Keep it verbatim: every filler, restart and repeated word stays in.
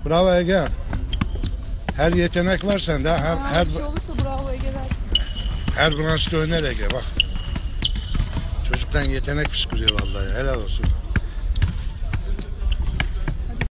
Bravo Ege. Her yetenek var sende. Her, Aa, her, bir şey olursa bravo Ege dersin. her branşta öner Ege bak. Çocuktan yetenek fışkırıyor vallahi. Helal olsun.